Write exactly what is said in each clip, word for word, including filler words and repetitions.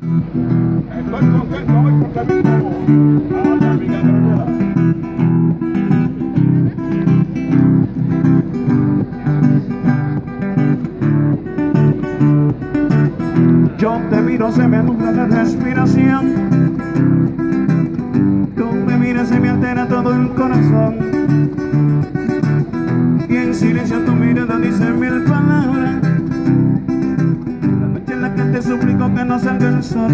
Estoy contento hoy porque tengo a una amiga Gabriela. Yo te miro, se me nubla la respiración. Tú me miras, se me altera todo el corazón. Y en silencio tu mirada dice mil palabras. La noche en la que te suplico que no salga el sol.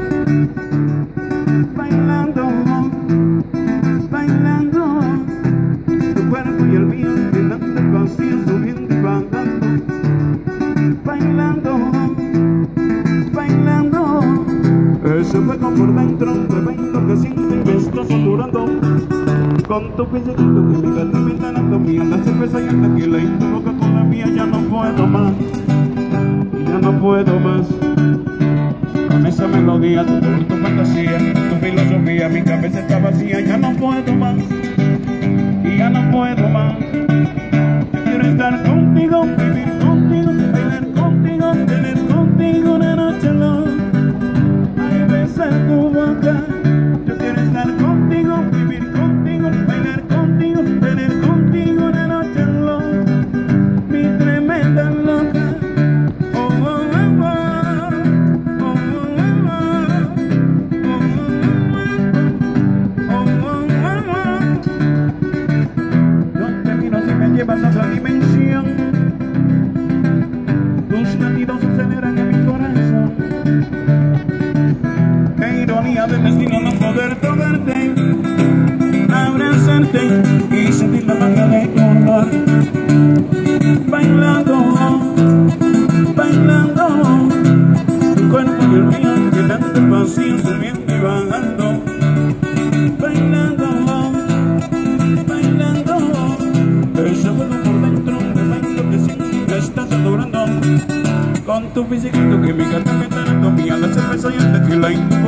Bailando, bailando, tu cuerpo y el mío llenando el vacío, subiendo y bajando. Bailando, bailando, ese fuego por dentro, tremendo que siento y me está saturando. Con tu físico que me gata mi anatomía, la cerveza y el tequila y tu boca con la mía, ya no puedo más, ya no puedo más. Con esa melodía, tu color, tu fantasía, tu filosofía, mi cabeza está vacía, ya no puedo más, y ya no puedo más. Yo quiero estar contigo, vivir contigo, bailar contigo, tener contigo una noche long. Ay, besar tu boca. Yo quiero estar contigo, vivir contigo, bailar contigo, tener contigo una noche long. Mi tremenda loca. Oh, oh, oh, oh. Llevas a otra dimensión, tus latidos aceleran en mi corazón. Qué ironía del destino no poder tocarte, abrazarte y sentir la magia de tu olor. Bailando, bailando, tu cuerpo y el mío llenando el vacío, subiendo y bajando. Bailando, bailando, ese fuego por dentro, tremendo que siento que estás adorando. Con tu físico, tu química, tu anatomía, la cerveza y el tequila y tu